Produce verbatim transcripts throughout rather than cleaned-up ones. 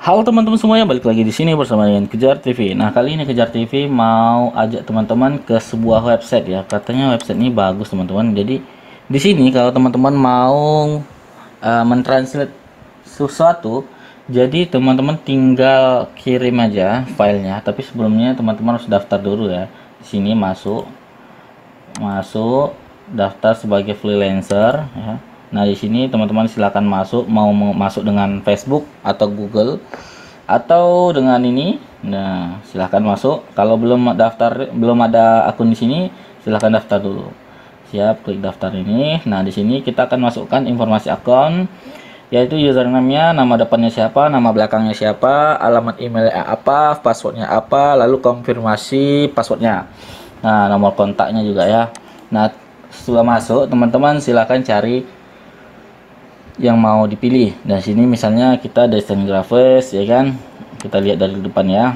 Halo teman-teman semuanya, balik lagi di sini bersama dengan Kejar T V. Nah, kali ini Kejar T V mau ajak teman-teman ke sebuah website ya. Katanya website ini bagus teman-teman. Jadi di sini kalau teman-teman mau uh, mentranslate sesuatu, jadi teman-teman tinggal kirim aja filenya. Tapi sebelumnya teman-teman harus daftar dulu ya. Di sini masuk, masuk daftar sebagai freelancer ya. Nah, di sini teman-teman silakan masuk, mau masuk dengan Facebook atau Google atau dengan ini. Nah, silakan masuk. Kalau belum daftar, belum ada akun di sini, silakan daftar dulu. Siap, klik daftar ini. Nah, di sini kita akan masukkan informasi akun, yaitu username-nya, nama depannya siapa, nama belakangnya siapa, alamat emailnya apa, passwordnya apa, lalu konfirmasi passwordnya. Nah, nomor kontaknya juga ya. Nah, setelah masuk, teman-teman silakan cari yang mau dipilih. Nah, sini misalnya kita desain grafis ya kan, kita lihat dari depan ya,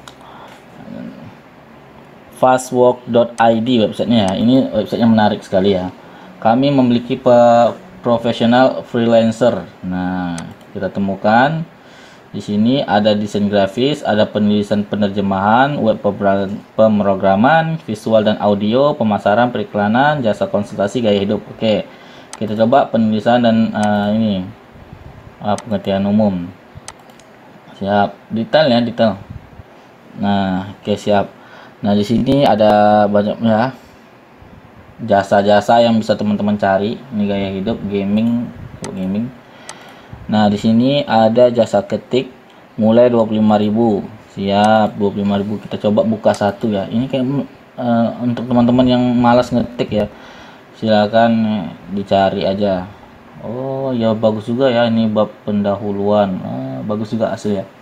fastwork dot i d websitenya ya. Ini websitenya menarik sekali ya. Kami memiliki profesional freelancer. Nah, kita temukan di sini ada desain grafis, ada penulisan penerjemahan, web pemrograman, visual dan audio, pemasaran, periklanan, jasa konsultasi gaya hidup. Oke, kita coba penulisan dan uh, ini uh, pengertian umum. Siap, detail ya, detail. Nah, oke, siap. Nah, di sini ada banyak ya jasa-jasa yang bisa teman-teman cari. Ini gaya hidup, gaming, gaming. Nah, di sini ada jasa ketik mulai dua puluh lima ribu. Siap, dua puluh lima ribu. Kita coba buka satu ya. Ini kayak uh, untuk teman-teman yang malas ngetik ya, silakan dicari aja. Oh ya, bagus juga ya, ini bab pendahuluan. Ah, bagus juga asli ya.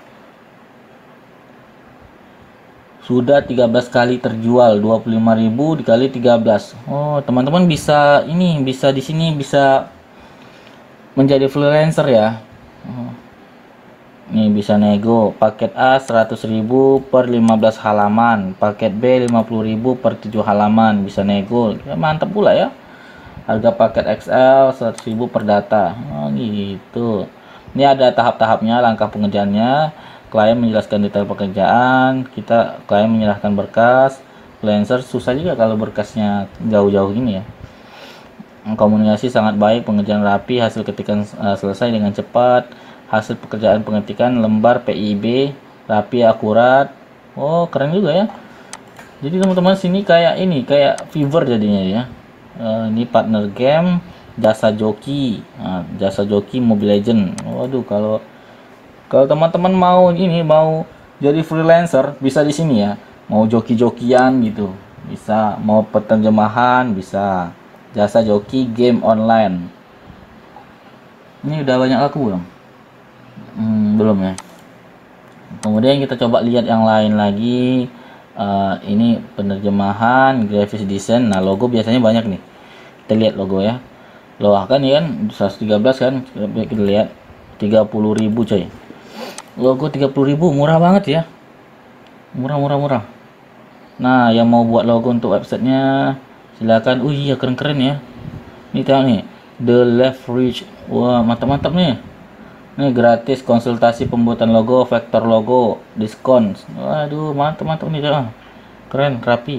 Sudah tiga belas kali terjual, dua puluh lima ribu dikali tiga belas. Oh, teman-teman bisa ini, bisa di sini bisa menjadi freelancer ya. Oh. Ini bisa nego, paket A seratus ribu per lima belas halaman, paket B lima puluh ribu per tujuh halaman, bisa nego. Ya, mantap pula ya. Harga paket X L seratus ribu per data. Oh, gitu. Ini ada tahap-tahapnya, langkah pengerjaannya. Klien menjelaskan detail pekerjaan, kita klien menyerahkan berkas. Freelancer susah juga kalau berkasnya jauh-jauh gini ya. Komunikasi sangat baik, pengerjaan rapi, hasil ketikan uh, selesai dengan cepat. Hasil pekerjaan pengetikan lembar P I B rapi, akurat. Oh, keren juga ya. Jadi teman-teman sini kayak ini, kayak Fiverr jadinya ya. Uh, ini partner game, jasa joki, nah, jasa joki Mobile Legend. Waduh, kalau kalau teman-teman mau ini, mau jadi freelancer, bisa di sini ya. Mau joki-jokian gitu, bisa. Mau penerjemahan, bisa. Jasa joki game online. Ini udah banyak laku belum? Hmm, belum ya. Kemudian kita coba lihat yang lain lagi. Uh, ini penerjemahan, graphic design. Nah, logo biasanya banyak nih. Kita lihat logo ya. Loh kan ya kan seratus tiga belas kan. Kita lihat tiga puluh ribu coy. Logo tiga puluh ribu, murah banget ya. Murah murah murah. Nah, yang mau buat logo untuk websitenya silakan. Oh iya, keren-keren ya. Ini tengok nih, The Leverage. Wah, mantap-mantap nih. Ini gratis konsultasi pembuatan logo, vektor logo, diskon. Waduh, mantap-mantap nih, tengok. Keren, rapi.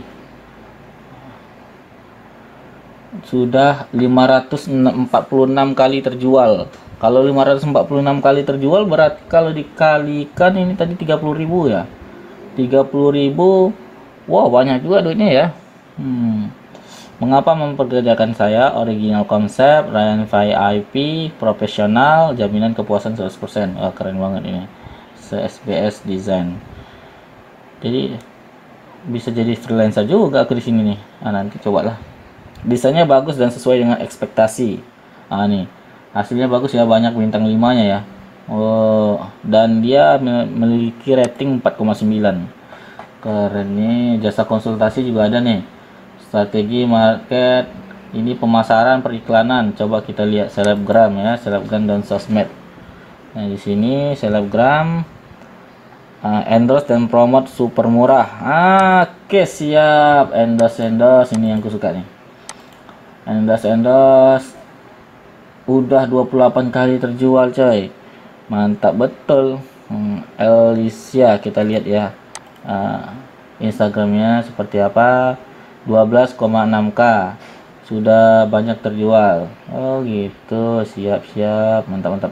Sudah lima ratus empat puluh enam kali terjual. Kalau lima ratus empat puluh enam kali terjual, berarti kalau dikalikan ini tadi tiga puluh ribu ya. tiga puluh ribu. Wow, banyak juga duitnya ya. Hmm. Mengapa memperkerjakan saya? Original konsep, layanan V I P, profesional, jaminan kepuasan seratus persen. Wah, keren banget ini. S B S Design. Jadi bisa jadi freelancer juga aku di sini nih. Nah, nanti cobalah. Desainnya bagus dan sesuai dengan ekspektasi. Ah, nih. Hasilnya bagus ya, banyak bintang lima nya ya. Oh, dan dia memiliki rating empat koma sembilan. Keren nih. Jasa konsultasi juga ada nih. Strategi market, ini pemasaran, periklanan. Coba kita lihat selebgram ya, selebgram dan sosmed. Nah, di sini selebgram, uh, endorse dan promote super murah. Ah, oke, siap. Endorse endorse ini yang aku suka nih. Endorse endorse udah dua puluh delapan kali terjual coy. Mantap betul. hmm, Alicia, kita lihat ya uh, Instagramnya seperti apa. Dua belas koma enam K sudah banyak terjual. Oh gitu, siap-siap, mantap-mantap.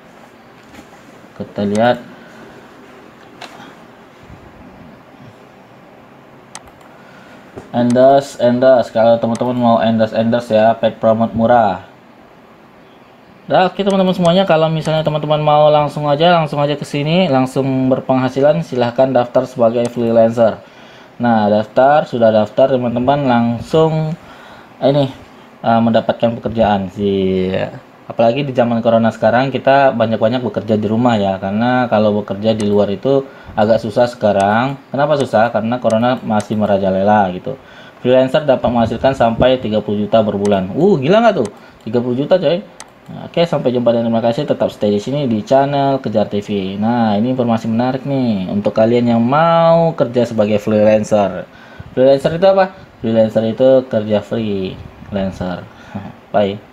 Kita lihat endorse endorse kalau teman-teman mau endorse endorse ya, paid promote murah. Nah, oke teman-teman semuanya, kalau misalnya teman-teman mau langsung aja langsung aja ke sini langsung berpenghasilan, silahkan daftar sebagai freelancer. Nah, daftar, sudah daftar teman-teman langsung ini uh, mendapatkan pekerjaan sih. Apalagi di zaman corona sekarang kita banyak-banyak bekerja di rumah ya, karena kalau bekerja di luar itu agak susah sekarang. Kenapa susah? Karena corona masih merajalela gitu. Freelancer dapat menghasilkan sampai tiga puluh juta per bulan. Uh, gila nggak tuh? tiga puluh juta coy. Nah, oke, sampai jumpa dan terima kasih. Tetap stay di sini di channel Kejar T V. Nah, ini informasi menarik nih untuk kalian yang mau kerja sebagai freelancer. Freelancer itu apa? Freelancer itu kerja freelancer. Bye.